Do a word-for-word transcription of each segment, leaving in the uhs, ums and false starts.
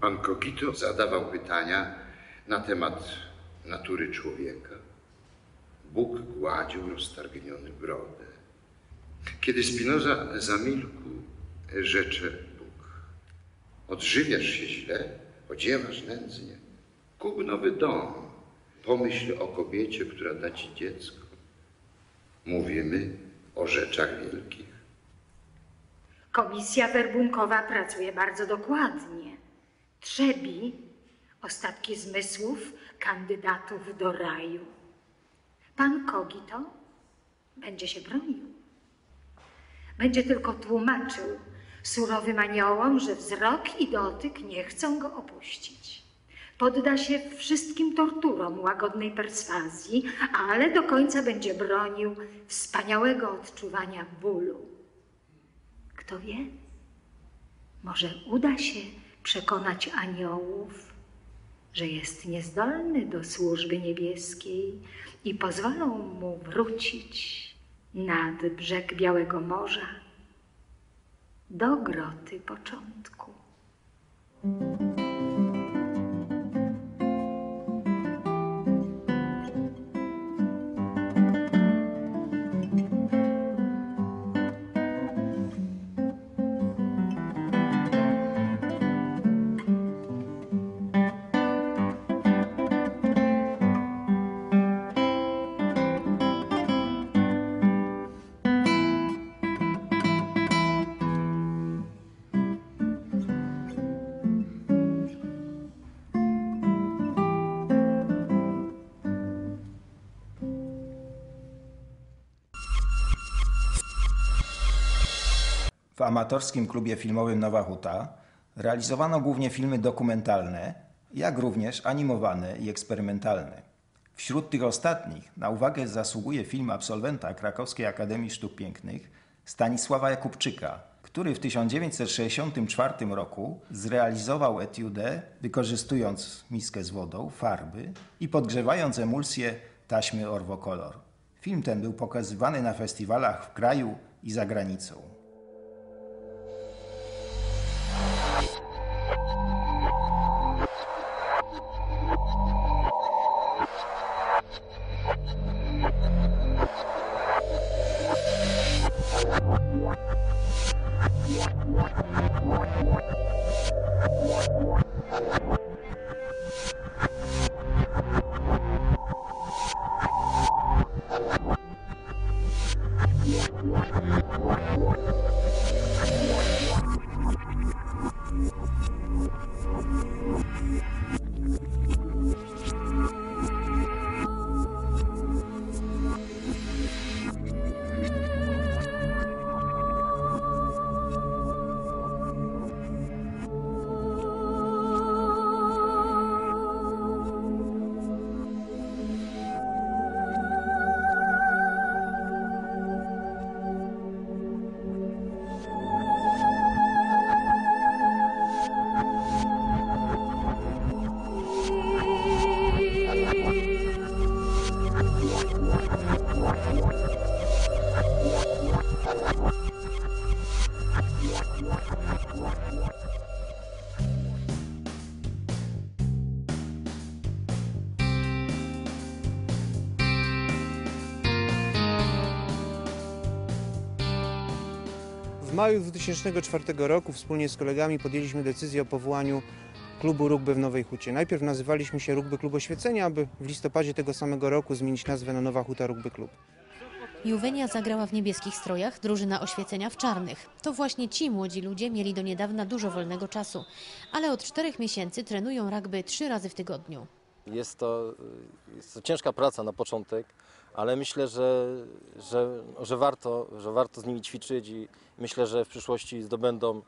Pan Cogito zadawał pytania na temat natury człowieka. Bóg gładził roztargniony brodę. Kiedy Spinoza zamilkł, rzecze Bóg: odżywiasz się źle, odziewasz nędznie, kup nowy dom, pomyśl o kobiecie, która da ci dziecko. Mówimy o rzeczach wielkich. Komisja werbunkowa pracuje bardzo dokładnie. Trzebi ostatki zmysłów kandydatów do raju. Pan Cogito będzie się bronił. Będzie tylko tłumaczył surowym aniołom, że wzrok i dotyk nie chcą go opuścić. Podda się wszystkim torturom łagodnej perswazji, ale do końca będzie bronił wspaniałego odczuwania bólu. Kto wie, może uda się przekonać aniołów, że jest niezdolny do służby niebieskiej i pozwolą mu wrócić nad brzeg Białego Morza do groty początku. W amatorskim klubie filmowym Nowa Huta realizowano głównie filmy dokumentalne, jak również animowane i eksperymentalne. Wśród tych ostatnich na uwagę zasługuje film absolwenta Krakowskiej Akademii Sztuk Pięknych Stanisława Jakubczyka, który w tysiąc dziewięćset sześćdziesiątym czwartym roku zrealizował etiudę, wykorzystując miskę z wodą, farby i podgrzewając emulsję taśmy Orwokolor. Film ten był pokazywany na festiwalach w kraju i za granicą. W maju dwa tysiące czwartego roku wspólnie z kolegami podjęliśmy decyzję o powołaniu klubu rugby w Nowej Hucie. Najpierw nazywaliśmy się Rugby Klub Oświecenia, aby w listopadzie tego samego roku zmienić nazwę na Nowa Huta Rugby Klub. Juwenia zagrała w niebieskich strojach, drużyna Oświecenia w czarnych. To właśnie ci młodzi ludzie mieli do niedawna dużo wolnego czasu, ale od czterech miesięcy trenują rugby trzy razy w tygodniu. Jest to, jest to ciężka praca na początek, ale myślę, że, że, że, warto, że warto z nimi ćwiczyć i myślę, że w przyszłości zdobędą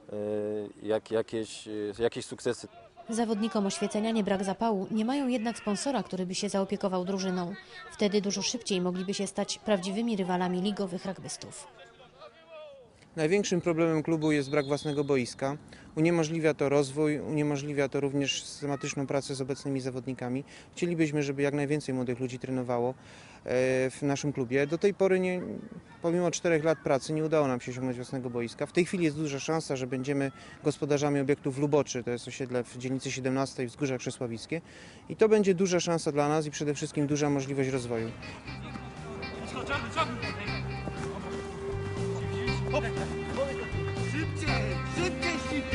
jak, jakieś, jakieś sukcesy. Zawodnikom Oświecenia nie brak zapału, nie mają jednak sponsora, który by się zaopiekował drużyną. Wtedy dużo szybciej mogliby się stać prawdziwymi rywalami ligowych rugbystów. Największym problemem klubu jest brak własnego boiska. Uniemożliwia to rozwój, uniemożliwia to również systematyczną pracę z obecnymi zawodnikami. Chcielibyśmy, żeby jak najwięcej młodych ludzi trenowało w naszym klubie. Do tej pory, nie, pomimo czterech lat pracy, nie udało nam się osiągnąć własnego boiska. W tej chwili jest duża szansa, że będziemy gospodarzami obiektu w Luboczy, to jest osiedle w dzielnicy siedemnastej, Wzgórza Krzesławickie. I to będzie duża szansa dla nas i przede wszystkim duża możliwość rozwoju. Szybciej! Szybciej, szybciej!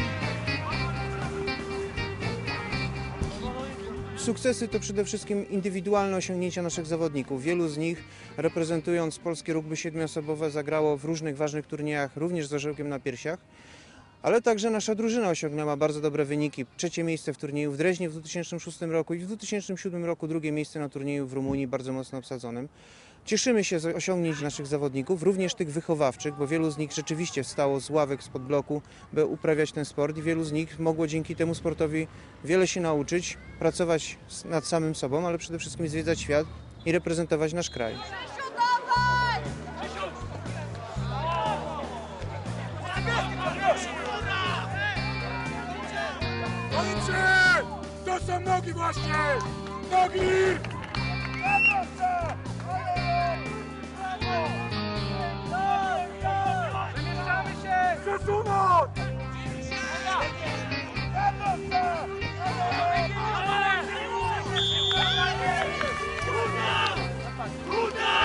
Sukcesy to przede wszystkim indywidualne osiągnięcia naszych zawodników. Wielu z nich, reprezentując polskie rugby siedmioosobowe, zagrało w różnych ważnych turniejach, również z orzełkiem na piersiach. Ale także nasza drużyna osiągnęła bardzo dobre wyniki. Trzecie miejsce w turnieju w Dreźnie w dwa tysiące szóstym roku i w dwa tysiące siódmym roku drugie miejsce na turnieju w Rumunii, bardzo mocno obsadzonym. Cieszymy się z osiągnięć naszych zawodników, również tych wychowawczych, bo wielu z nich rzeczywiście wstało z ławek, spod bloku, by uprawiać ten sport i wielu z nich mogło dzięki temu sportowi wiele się nauczyć, pracować nad samym sobą, ale przede wszystkim zwiedzać świat i reprezentować nasz kraj. To są nogi właśnie! Nogi! Przemieszczamy się! Przesunąć! Ruda! Ruda!